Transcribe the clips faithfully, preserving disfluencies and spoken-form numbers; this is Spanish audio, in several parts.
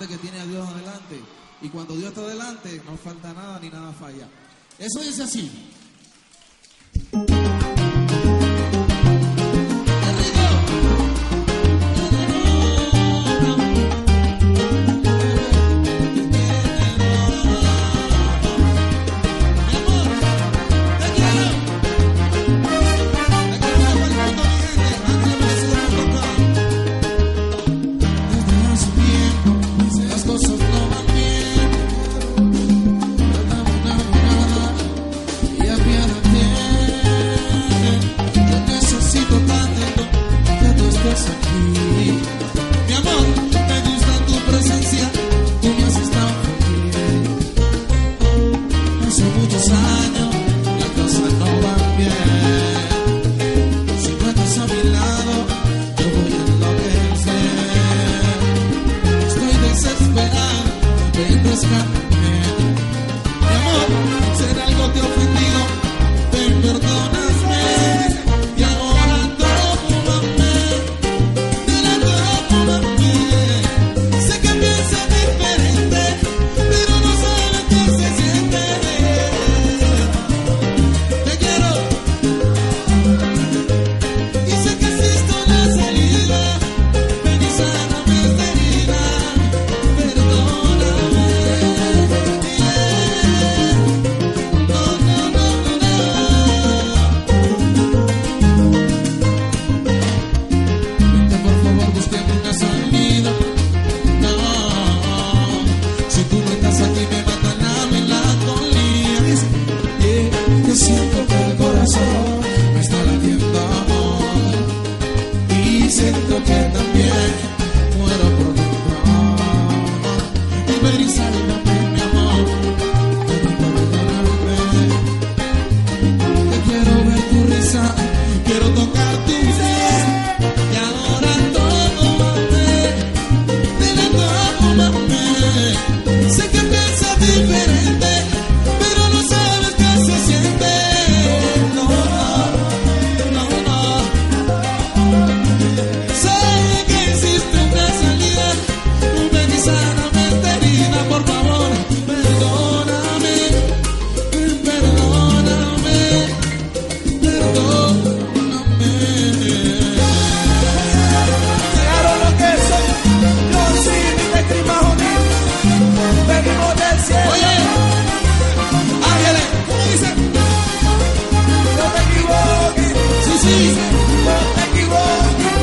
gente que tiene a Dios adelante. Y cuando Dios está adelante, no falta nada ni nada falla. Eso dice así. Siento que también muero por dentro. Y ven y sálvame, mi amor. Te quiero ver tu risa, quiero tocar tu piel. Y ahora tómame, dile tómame. Sé que piensas diferente, pero no sabes qué se siente. No, no, no. Sé que existe una salida, ven y sáname esta herida, por favor, perdóname, perdóname, perdóname. Llegaron los que son los cines de Crimajonil, venimos del cielo. Oye, Ángeles, ¿cómo dice? No te equivoques, Sí, sí. no te equivoques.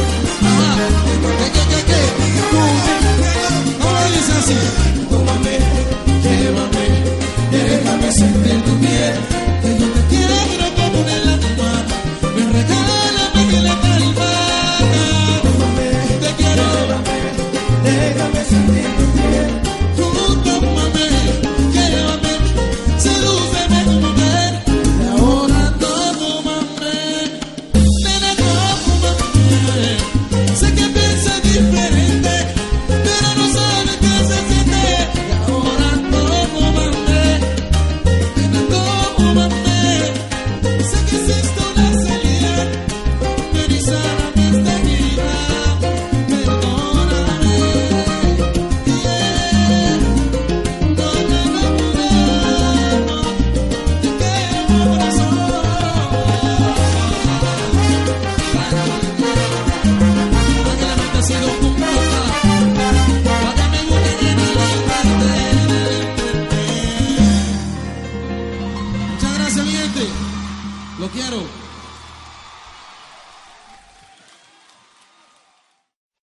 ¿Cómo dice así? Tómame, llévame, déjame sentir tu piel. Que yo te quiero como un alma, me regálame que la calma. Tómame, Te quiero, llévame, déjame sentir tu piel. tú tómame, llévame, sedúceme mujer. Y ahora tómame, nena tómame. Sé que piensas diferente, pero no sabes qué se siente. Y ahora tómame, nena tómame. Sé que existe una salida, ven y sáname esta herida. Perdóname, yeah. No, no, no, no, no. Te quiero corazón. Para que la mente ha sido completa, para que me guste llenarte. Muchas gracias, mi gente. Lo quiero.